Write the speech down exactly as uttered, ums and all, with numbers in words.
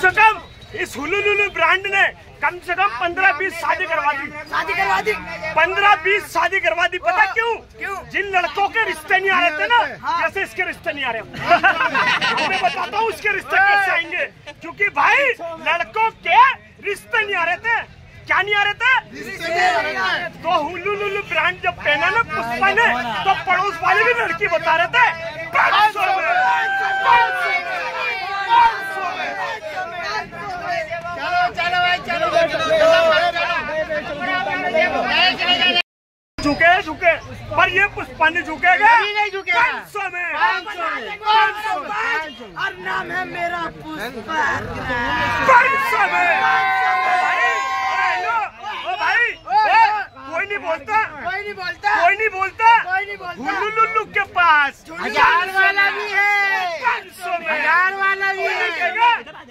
से कम इस हुलुलुलु ब्रांड ने कम से कम पंद्रह बीस शादी करवा दी शादी करवा दी पंद्रह बीस शादी करवा दी। पता क्यों? क्यों? जिन लड़कों के रिश्ते नहीं आ रहे थे ना, हाँ। जैसे इसके रिश्ते नहीं आ रहे मैं बताता हूँ इसके रिश्ते कैसे आएंगे। क्योंकि भाई लड़कों के रिश्ते नहीं आ रहे थे। क्या नहीं आ रहे थे? तो हुलुलुलु ब्रांड जब पहना ना पुष्पा ने, तो पड़ोस वाले भी लड़की बता रहे थे पाँच सौ में। झुके झुके पर ये पुष्पा नहीं झुकेगा, नहीं झुकेगा। पाँच सौ में पाँच सौ और नाम है मेरा पुष्पा। पाँच सौ में भाई कोई नहीं बोलता, कोई नहीं बोलता, कोई नहीं बोलता। कोई नहीं बोलता। हुलुलुलु के पास हजार वाला भी है, पाँच सौ में हजार वाला भी है।